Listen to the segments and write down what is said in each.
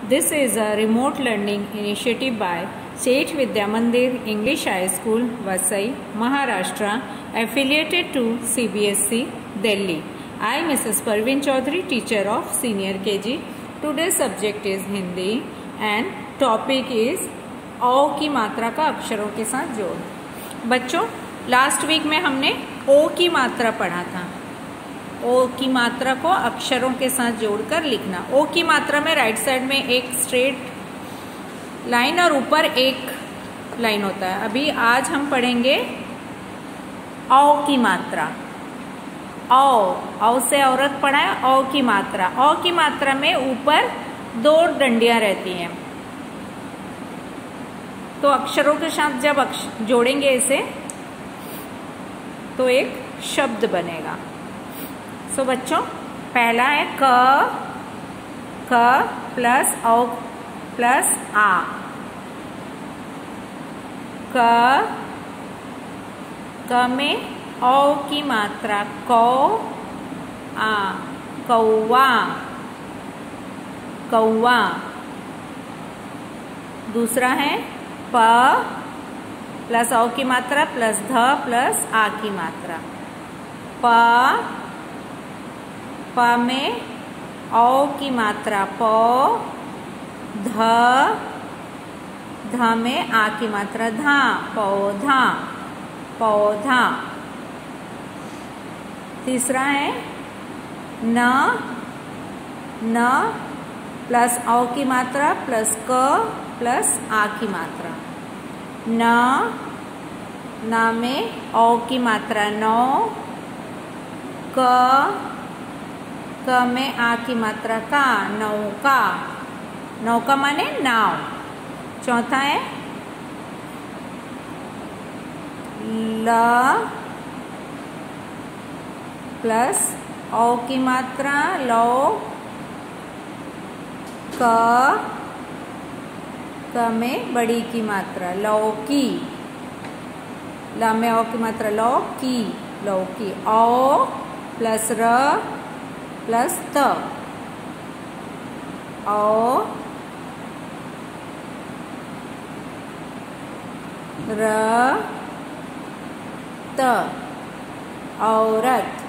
This is a remote learning initiative by Seth Vidya Mandir English High School, Vasai, Maharashtra, affiliated to CBSE, Delhi. I, Mrs. Parveen Chaudhary, teacher of Senior KG. Today's subject is Hindi and topic is औ की मात्रा का अक्षरों के साथ जोड़। बच्चों, last week में हमने ओ की मात्रा पढ़ा था। ओ की मात्रा को अक्षरों के साथ जोड़कर लिखना। ओ की मात्रा में राइट साइड में एक स्ट्रेट लाइन और ऊपर एक लाइन होता है। अभी आज हम पढ़ेंगे औ की मात्रा। औ से औरत पढ़ा है। औ की मात्रा। औ की मात्रा में ऊपर दो डंडियां रहती हैं, तो अक्षरों के साथ जब जोड़ेंगे इसे तो एक शब्द बनेगा। सो बच्चों, पहला है क प्लस औ प्लस आ। क में औ की मात्रा कौ आ, कौवा कौवा। दूसरा है प प्लस औ की मात्रा प्लस ध प्लस आ की मात्रा। प में औ की मात्रा पौ, ध में आ की मात्रा धा, पौधा पौधा। तीसरा है न प्लस औ की मात्रा प्लस क प्लस आ की मात्रा। न में औ की मात्रा नौ, क में आ की मात्रा का, नौका। नौका माने नाव। चौथा है ल प्लस औ की मात्रा लो, क में बड़ी की मात्रा लौकी। ल में औ की मात्रा लौकी लौकी। औ प्लस र प्लस त, औ र त, औरत।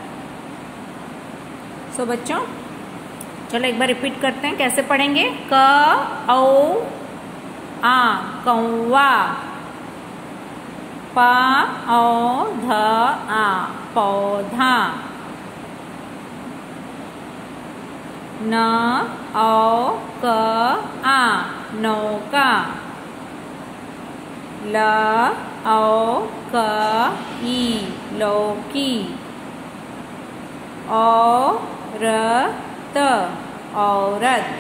सो बच्चों, चलो एक बार रिपीट करते हैं। कैसे पढ़ेंगे? क औ आ, कौवा। प औ ध आ, पौधा। न औ क आ, नौका। ल औ क ई, लौकी। औ र त, औरत।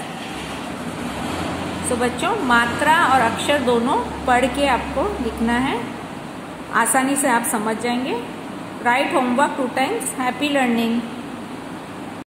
तो बच्चों, मात्रा और अक्षर दोनों पढ़ के आपको लिखना है। आसानी से आप समझ जाएंगे। Write homework 2 times। Happy learning.